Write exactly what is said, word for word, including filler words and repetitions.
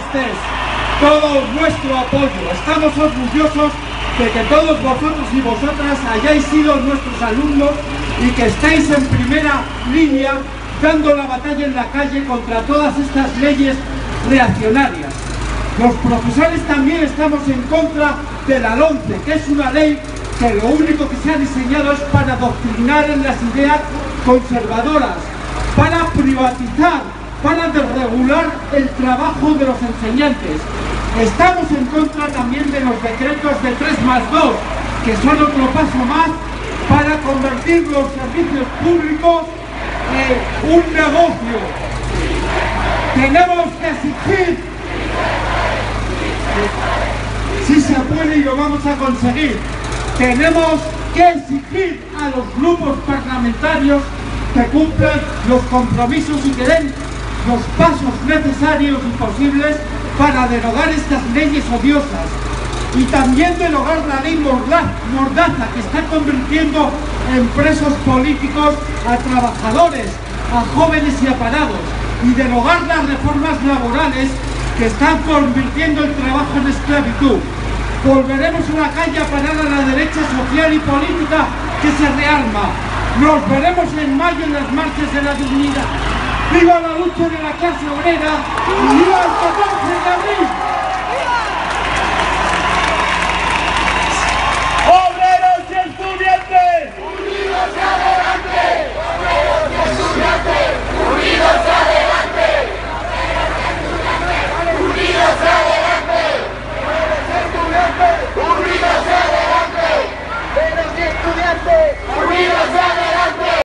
estés, todo nuestro apoyo. Estamos orgullosos de que todos vosotros y vosotras hayáis sido nuestros alumnos y que estáis en primera línea dando la batalla en la calle contra todas estas leyes reaccionarias. Los profesores también estamos en contra de la LOMCE, que es una ley que lo único que se ha diseñado es para adoctrinar en las ideas conservadoras, para privatizar, para desregular el trabajo de los enseñantes. Estamos en contra también de los decretos de tres más dos, que son otro paso más para convertir los servicios públicos en un negocio. Tenemos que exigir, si se puede y lo vamos a conseguir, tenemos que exigir a los grupos parlamentarios que cumplan los compromisos y que den los pasos necesarios y posibles para derogar estas leyes odiosas y también derogar la ley Mordaza, que está convirtiendo en presos políticos a trabajadores, a jóvenes y a parados, y derogar las reformas laborales que están convirtiendo el trabajo en esclavitud. Volveremos a la calle a parar a la derecha social y política que se rearma. Nos veremos en mayo en las marchas de la dignidad. ¡Viva la lucha de la clase obrera! ¡Y viva el catorce de abril!